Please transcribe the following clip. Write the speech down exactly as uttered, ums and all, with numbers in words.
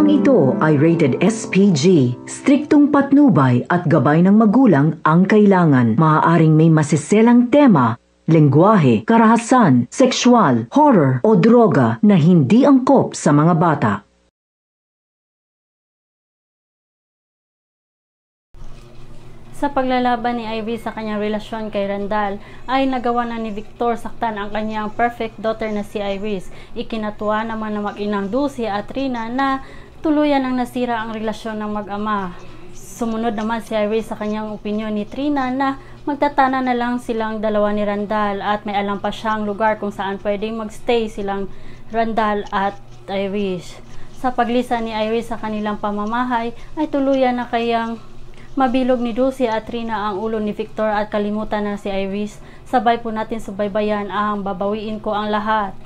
Programang ito ay rated S P G. Striktong patnubay at gabay ng magulang ang kailangan. Maaaring may masiselang tema, lengguwahe, karahasan, sexual, horror o droga na hindi angkop sa mga bata. Sa paglalaban ni Ivy sa kanyang relasyon kay Randall, ay nagawa na ni Victor saktan ang kanyang perfect daughter na si Iris. Ikinatuwa naman ng mag-inang Dulce at Trina na tuluyan ang nasira ang relasyon ng mag-ama. Sumunod naman si Iris sa kanyang opinyon ni Trina na magtatana na lang silang dalawa ni Randall at may alam pa siyang lugar kung saan pwedeng magstay silang Randall at Iris. Sa paglisan ni Iris sa kanilang pamamahay ay tuluyan na kayang mabilog ni Dulce at Trina ang ulo ni Victor at kalimutan na si Iris. Sabay po natin subaybayan ang Babawiin Ko Ang Lahat.